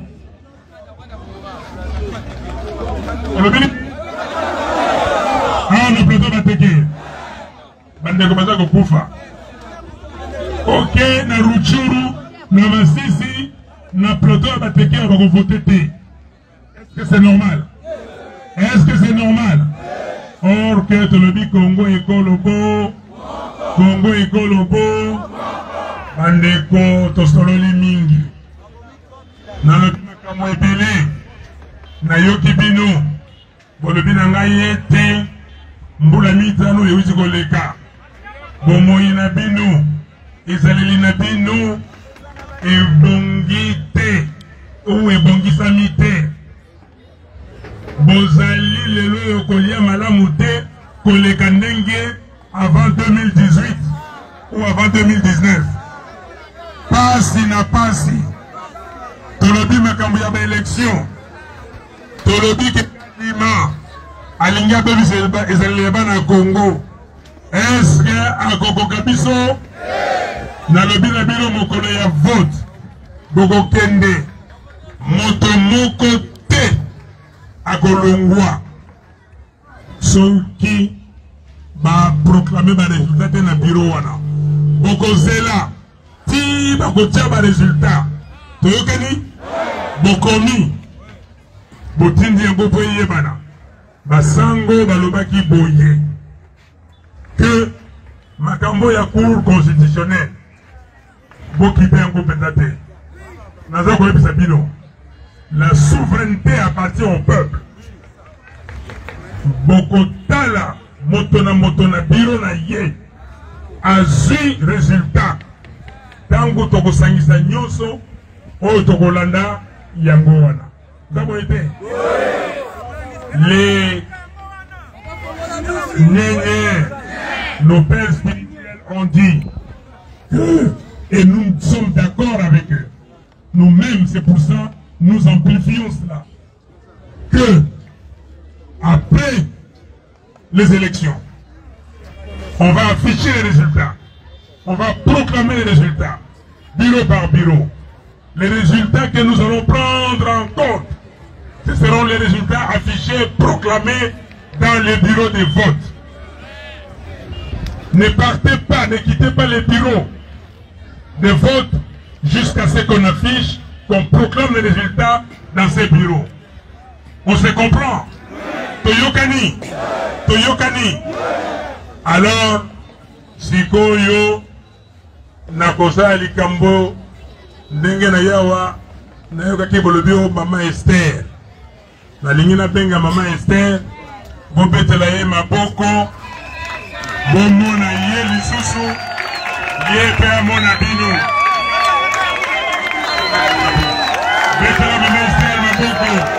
Ah, na plateau bateke. Bandeko baza kokufa. Ok, na Ruchuru, na Masisi, na plateau bateke on va voter te. Est-ce que c'est normal? Est-ce que c'est normal? Or que tu le dis Congo et Kolobo, Congo et Kolobo, bandeko tostololi mingi. Na le makambo ebele, na yoki bino, bolobi na ngai ete mbula mitano ewuti koleka. Bomoi na bino, ezaleli na bino, ebongi te, ou ebongisami te. Bozali lelo yo kolia malamu te koleka ndenge avant deux mille dix-huit ou avant deux mille dix-neuf. Pasi na pasi. Tolobi makambo ya ba élection. Tolobi ke lima alinga bebi ezali na Congo. Est-ce que akokoka biso na lobi na bino mokolo ya vote boko kende moto moko te akolongwa soki ba proclamer ba résultat na bureau wana boko zela ti bakotia ba résultat toyokani bokomi botindi yango po yebana basango balobaki boye que makambo ya cour constitutionnelle bokipe yango penza te naza koyebisa bino. La souveraineté appartient au peuple. Bokotala motona motona biro na ye azui résultat tango tokosangisa nyonso oyo tokolanda yango wana. Zabo ete les nénés, nos pères spirituels ont dit que, et nous sommes d'accord avec eux. Nous-mêmes, c'est pour ça nous amplifions cela, que après les élections, on va afficher les résultats, on va proclamer les résultats, bureau par bureau. Les résultats que nous allons prendre en compte, ce seront les résultats affichés, proclamés dans les bureaux de vote. Ne partez pas, ne quittez pas les bureaux de vote jusqu'à ce qu'on affiche, qu'on proclame les résultats dans ces bureaux. On se comprend? Toyokani, Toyokani. Alors, sikoyo nakosala likambo ndenge na yawa nayokaki bolobi o mama Esther nalingi nabenga mama Esther bobetela ye maboko bomona ye lisusu ye mpe amona bino betela mama Esther maboko.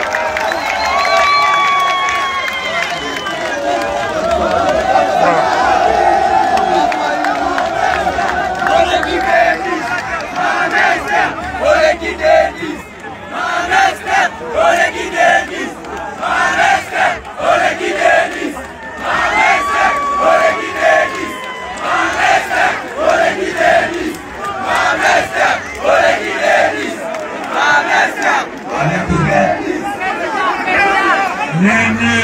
Nyenye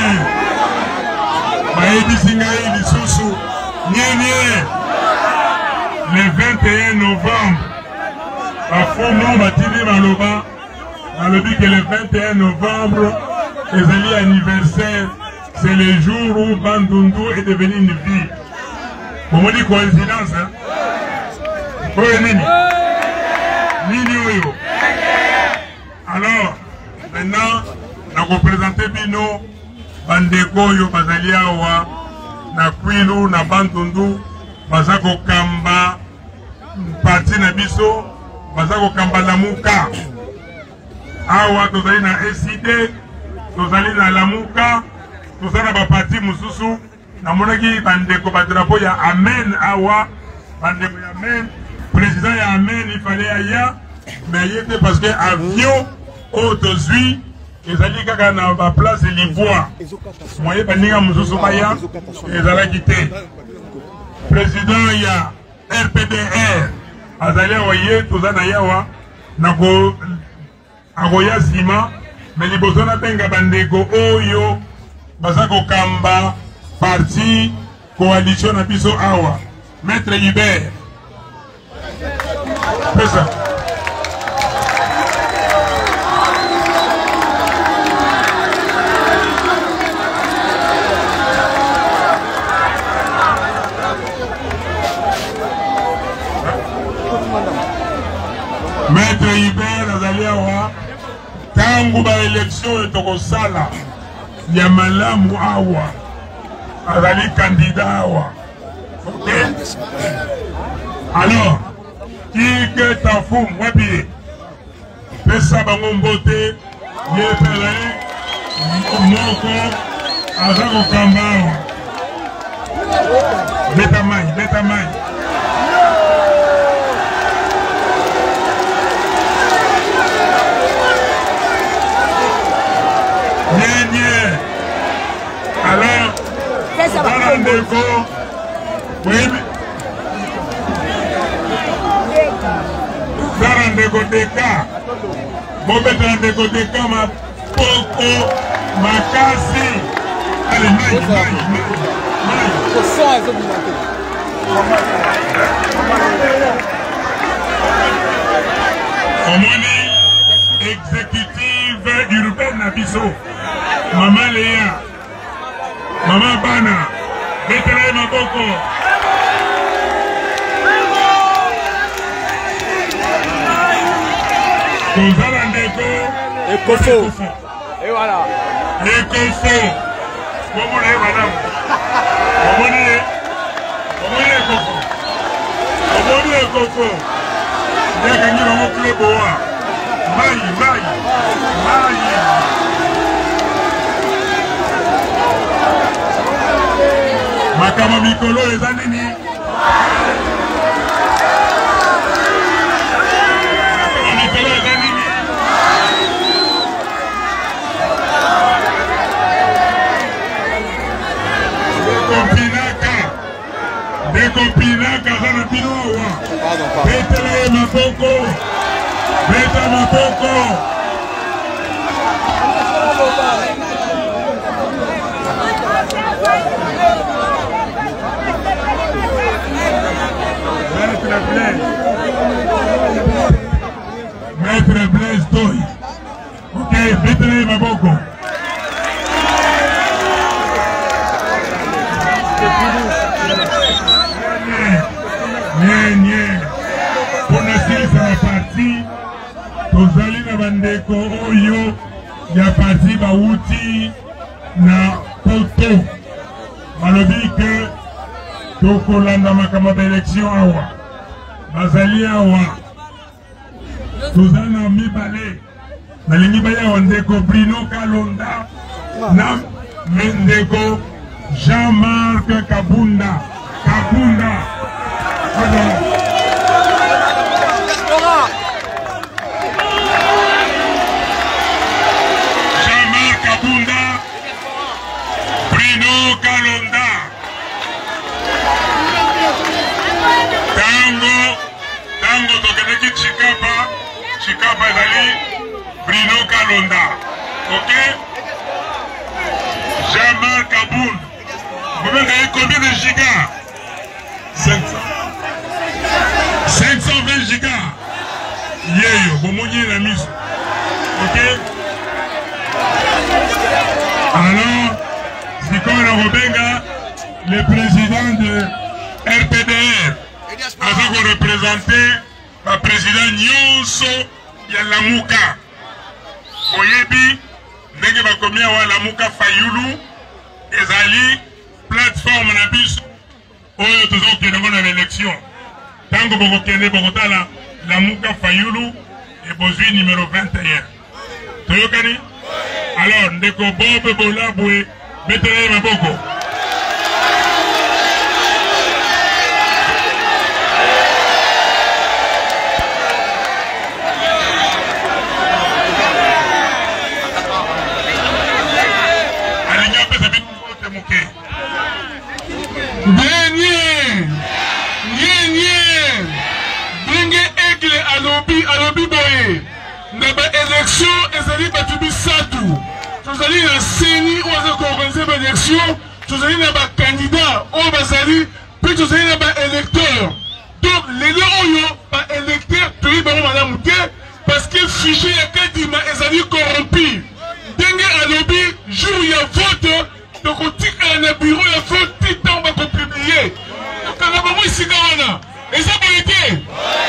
Maïdi Singaï Lisusu Nyenye le vingt et un novembre à Fomo Batili Maloba on a dit que le vingt et un novembre les anniversaire c'est le jour où Bandundu est devenu une ville. Vous me dites coïncidence hein? Oui, Nini Nini Oyo. Alors maintenant na représenter bino bandeko yo bazali awa na Kwilu na Bandundu bazako kamba parti na biso bazako kamba Lamuka awa tozali na S I D tozali na Lamuka tozali ba parti mususu na monaki bandeko ba drapeau ya Amen awa bandeko ya Amen président ya Amen il fallait aya mais il était parce que avion autozui ezali kaka na ba place Livoire moye baninga mususu baya ezala kité président ya R P D R azali oye tozana yawa nako agoya sima mais liboso na benga bandeko oyo bazako kamba parti coalition na biso awa maître Hubert pesa Maître Hubert azali awa tangu ba élection etokosala ya malamu awa azali candidat awa. Ok. Alors Ike Tafum wapi pesa bango mbote yepele moko azako kamba awa beta mai beta mai Nyenye. Alors, Zarandeko, oui, Zarandeko Deka, Bobet Zarandeko Deka, ma Poko, Makasi. Allez, Maï, Maï, Maï. Omoni, exécutive urbaine Abisso. Maman Léa, Maman Bana, Betele Maboko. Gonzala Ndeko, Ekofo. Et voilà. Ekofo. Comment est madame? Comment est? Comment est Ekofo? Comment est Ekofo? Il y a gagné dans mon club. Maï, Maï, Maï. Makama mikolo eza nini? Makama mikolo eza nini? Dekopinaka Dekopinaka zana bino awa Betele maboko Beta maboko Maître Blaise Maître Blaise Toy. Ok, Betele maboko nye nye mpona silisa baparti tozali na bandeko oyo ya parti bauti na poto balobi ke tokolanda makambo ya election awa bazali awa toza na mibale nalingi bayawa ndeko Bruno Kalonda na ndeko Jean-Marc Kabunda Kabunda Jean-Marc Kabunda Bruno Kalonda tango tango tokeneki Chikapa Chikapa ezali Bruno Kalonda, ok? Jean-Marc Kabunda. Vous avez combien de gigas? cinq cent vingt gigas. Yeyo, vous m'avez la mise. Ok? Alors, c'est comme le Robenga, le président de R P D R, avec vous représenter le président Nyonso Yalamuka. Oyebi, ndenge bakomia wa Lamuka Fayulu, ezali plateforme na biso oyo tozokende ngo na l'élection. Tango bokokende bokotala Lamuka Fayulu ebozwi numéro vingt et un. Toyokani? Alors, ndeko Bob Bolabwe, betele maboko. Élection ezali batu bisatu tozali na seni oyo aza koorganize baélection tozali na bakandidat oyo bazali mpe tozali na baélecteur donc lelo oyo baélecteur toyebi bango malamu te parce que fichier ya kadima ezali corrompu ndenge alobi jour ya vote tokotikala na bureau ya vote ti ntango bakopiblie okanga bango esika wana eza boye te.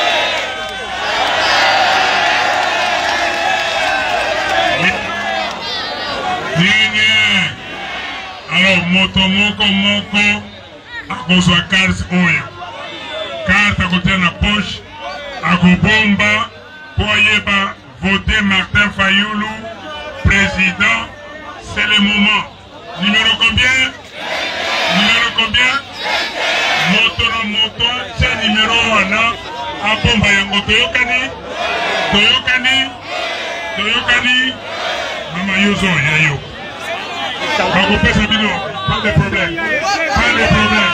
Alors, moto moko moko akozwa carte oyo carte akotia na poche akobomba po ayeba voter Martin Fayulu président. C'est le moment. Numéro combien? Numéro combien? Moto na moto c'est numéro wana abomba yango. Toyokani? Toyokani? Toyokani? Mama Yozo yayo. Pas de problème. Pas de problème.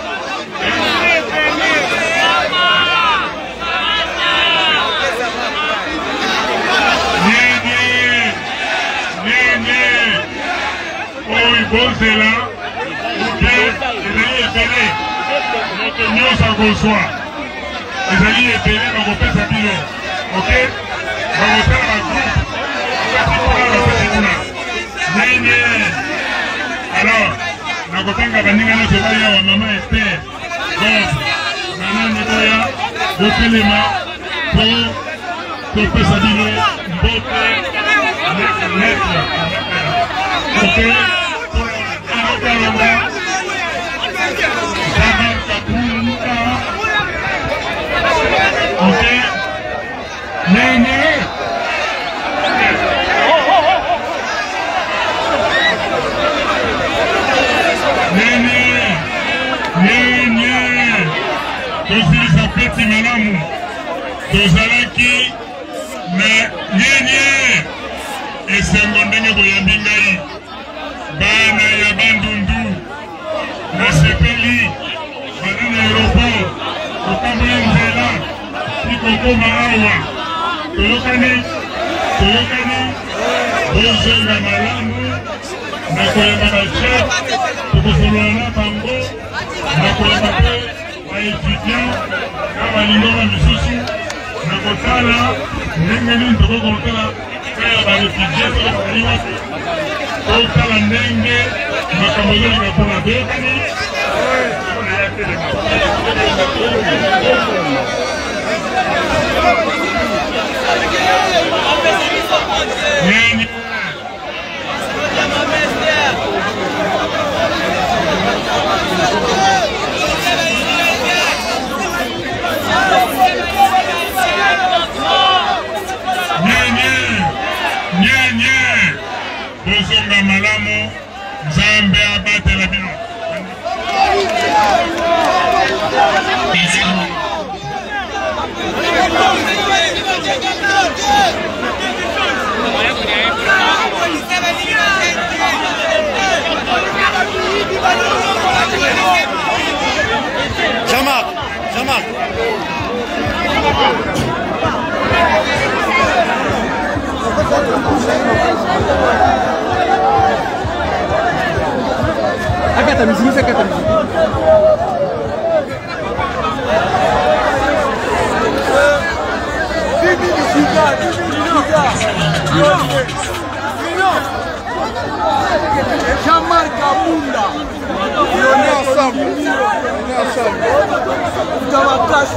Bien, bien. Bien, bien. Oh, il bosse là. Ok. Les amis épelés. Notre mieux ça reçoit. Les amis épelés, on va faire sa bilo. Ok. On va faire un groupe. On va faire un groupe. Bien, bien. Alors, nakotanga baninga na sebaya wa mama Esther. Donc, nana niboya botelema po topesa bino mbote lettre. Ok. Kalonda. Jean-Marc Kabunda. Ok. Nene. Tosilisa peti malamu tozalaki na nyenye esengo ndenge boyambi ngai bana ya bandundu nasepeli bana na aéroport kokambola nzela ti kokoma awa toyokani toyokani bozenga malamu nakoyeba bachef tokosolola na bango nakoyeba mpe baétudiant na balingoma misusu nakotala ndenge nini tokokotala kaya barefugie soki bazali wapi totala ndenge makambo ezoleka mpona toyokani mpona ya telema Tozonga malamu Nzambe abatela bino. Jean-Marc, Jean-Marc. Akata musique, akata musique. Jean-Marc Abunda. On est ensemble. On est ensemble. Dans ma classe,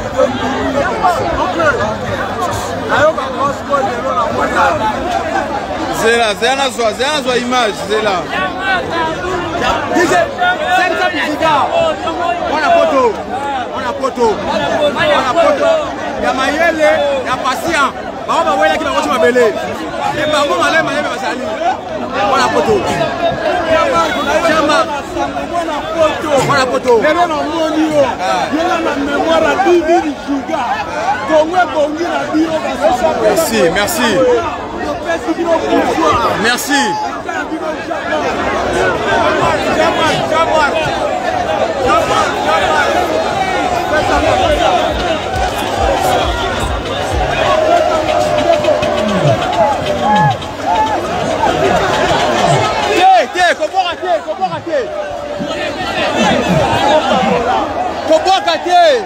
Zela, Zela zwa, Zela zwa image, Zela. Dice, c'est ça musica. On a photo. On a photo. On a photo. Ya mayele, ya patient. Ba ba wela ki ba ko ma bele. E ba ko male male ba sali. On a photo. Jean-Marc. On a photo. Lelo na moni yo. Yela na mémoire à Bibi Juga. Kongwe kongi na bio ba ça. Merci, merci. Merci. Jean-Marc, Jean-Marc. Jean-Marc, Jean-Marc. Comment rater? Comment rater? Comment rater?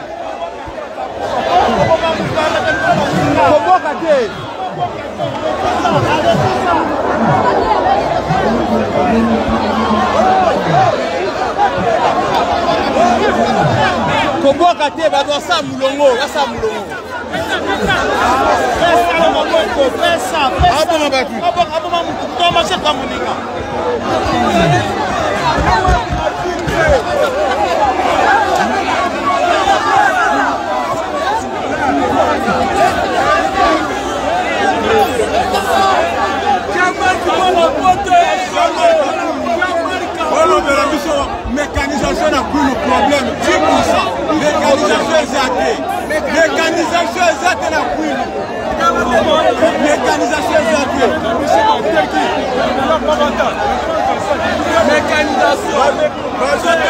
Comment rater? Comment rater? Bah dans ça moulongo, là ça moulongo. Pesa, pesa. Ah bon, bah tu. Ah bon, ah bon, tu vas marcher comme Monica. Mécanisation n'a plus le problème. dix pour cent. Mécanisation est zaté. Mécanisation est zaté n'a plus. Mécanisation est zaté. Mécanisation.